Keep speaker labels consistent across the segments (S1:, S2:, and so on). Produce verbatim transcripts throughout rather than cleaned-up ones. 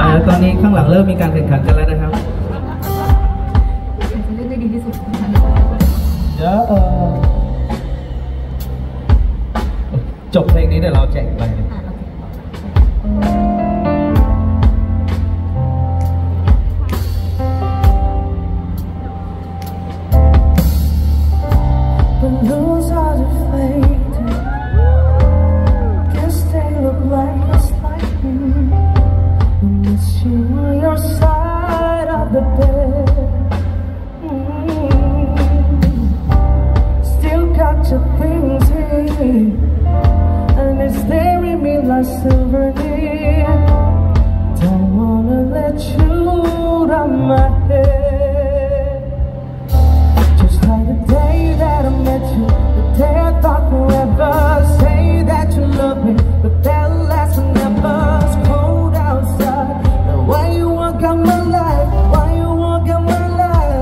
S1: ตอนนี้ข้างหลังเริ่มมีการแข่งขันกันแล้วนะครับ
S2: จะเล่นได้ดีที่สุด
S1: เดี๋ยวจบเพลงนี้เดี๋ยวเราแจกไป
S3: And it's staring me like silver near. Don't wanna let you down my head. Just like the day that I met you, the day I thought forever. Say that you love me, but that last never. It's cold outside. Now why you walk out my life? Why you walk out my life?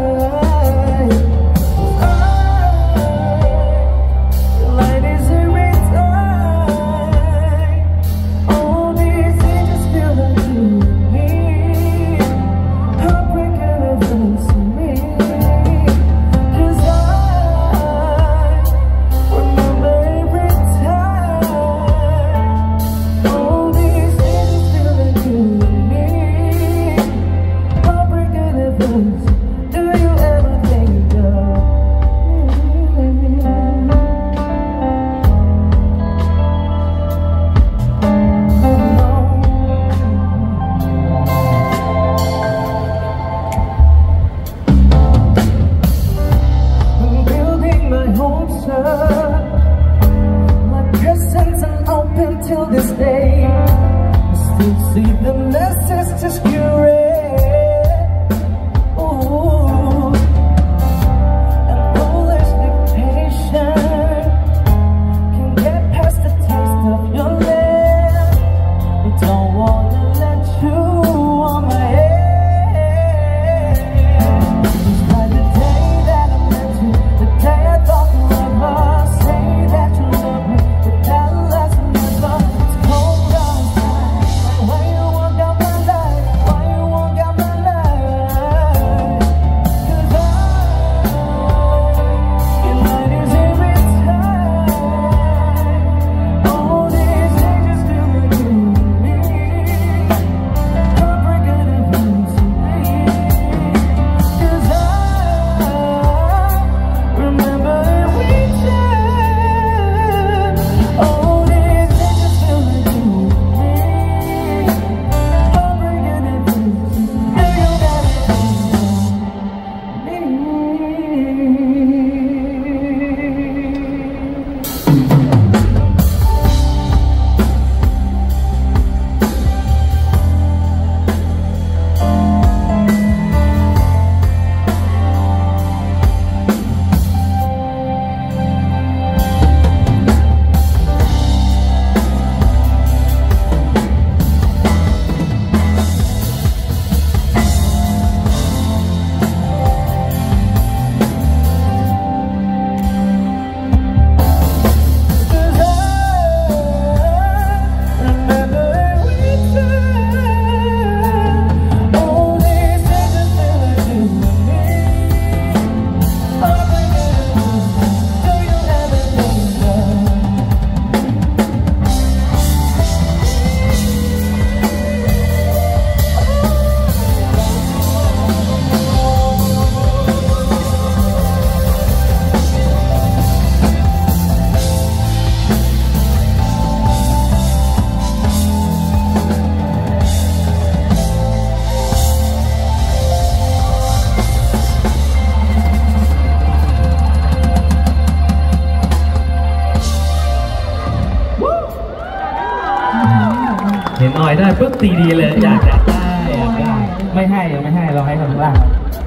S3: Till this day, I still see the message just curate. Ooh, and foolish dictation can get past the taste of your lips. I don't wanna let you on my head. It's like the day that I met you, the day I thought forever. Say that you love me, but that last never.
S1: เห็นหน่อยได้ปุ๊บตีดีเลยอยากอยากได้อยากได้ไม่ให้ยังไม่ให้เราให้ทางล่าง